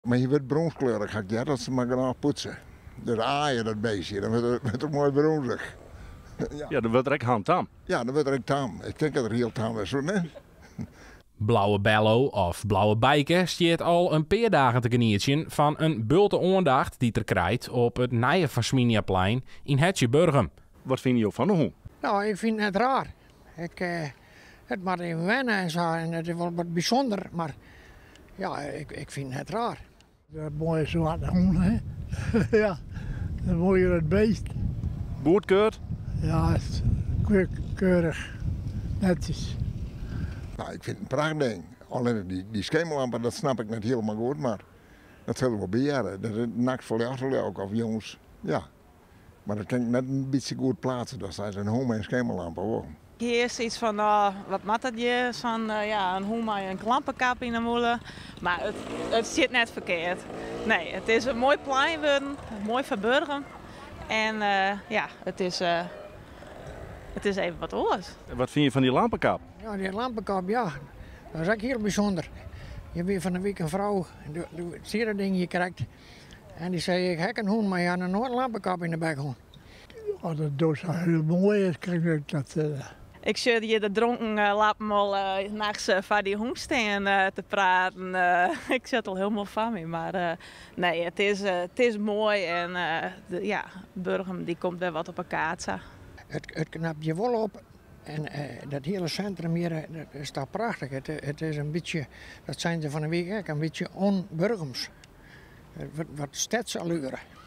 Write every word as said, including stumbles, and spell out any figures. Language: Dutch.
Maar je wordt bronskleurig, ja, dat ze maar genoeg poetsen. Dus aaien dat beestje, dan wordt het, wordt het mooi bronzig. Ja, ja, dan wordt er ook handtam. Ja, dan wordt er ook tam. Ik denk dat er heel tam is, hoor, nee? Blauwe Bello of Blauwe Bijke stiert al een paar dagen te genieten van een bulte aandacht die er krijgt op het nieuwe Vasminiaplein in Hetjeburgum. Wat vind je van de hond? Nou, ik vind het raar. Ik, eh, het moet even wennen en zo, en het is wel wat bijzonder, maar ja, ik, ik vind het raar. Een mooie zwarte hond, hè? Ja, een mooie het beest. Boertkeurt? Ja, het is keur- keurig, netjes. Nou, ik vind het een prachtding. Alleen die, die schemerlampen, dat snap ik niet helemaal goed, maar dat zullen we beheren. Dat is nakt voor jou ook, of jongens, ja. Maar dat kan ik net een beetje goed plaatsen, dat zijn een home en schemerlampen hoor. Hier is iets van, uh, wat mat dat je, zo'n uh, ja, een hoema en een klampenkap in de moelen. Maar het, het zit net verkeerd. Nee, het is een mooi plein worden, mooi verburgen. En uh, ja, het is, uh, het is even wat anders. Wat vind je van die lampenkap? Ja, die lampenkap, ja, dat is ook heel bijzonder. Je bent van de week een vrouw, die zie dat ding je krijgt. En die zei, ik heb een hond, maar je had een nooit lampenkap in de bek gewoon. Ja, dat doos heel mooi is, kijk ik dat. Uh... Ik zie je de dronken uh, laten al uh, nachts uh, van die hond staan uh, te praten. Uh, ik zit al helemaal van me, maar uh, nee, het is, uh, het is mooi en uh, de, ja, Burgum die komt weer wat op elkaar. Het, het knapt je wel op. En uh, dat hele centrum hier, dat is toch prachtig. Het, het is een beetje, dat zijn ze van de week ook, een beetje on-Burgums. Wat, wat stadsallure.